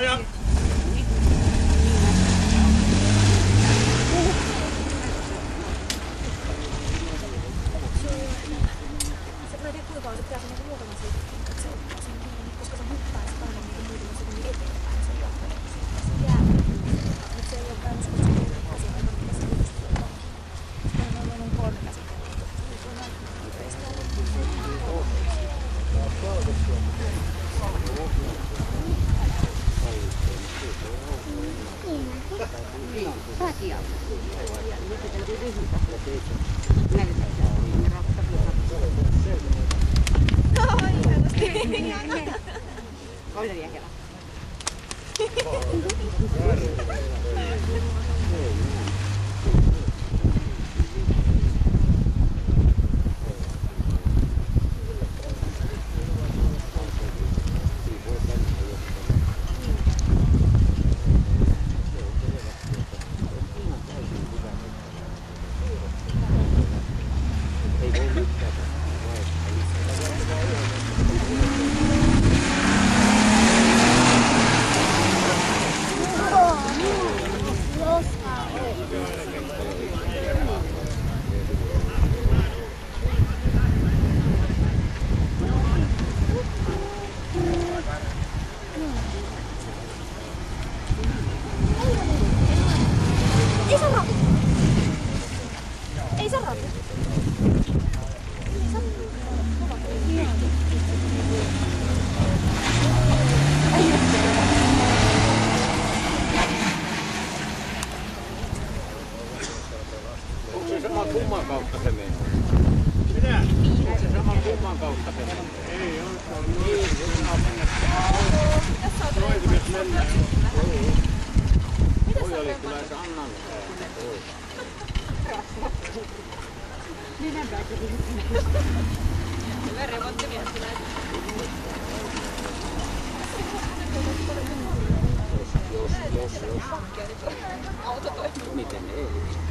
Aja! Mä en tiedä kuinka kauan se pitää sanoa luokalla siitä, että se ottaa sen kiinni, koska se hyppää sitä aina niin muutama sekunnin eteenpäin sen jatkoon. Se jää. Nyt se ei ole päin uskoa, että se on käsin aika mitä se yhdistää. Sitten on ollut 3 käsikäyttöä. Nyt on aina nopeasti ollut. Säkin on. Olha ali aquela. Ei se ratu. Onko se sama kumman kautta se menee? Mitä? Onko se sama kumman kautta se menee? Ei ole, se on noin. Noin se mennään. Toi oli kyllä se Annan. Hyvä remonttimies tulee. Jos. Auto toimii. Miten ei?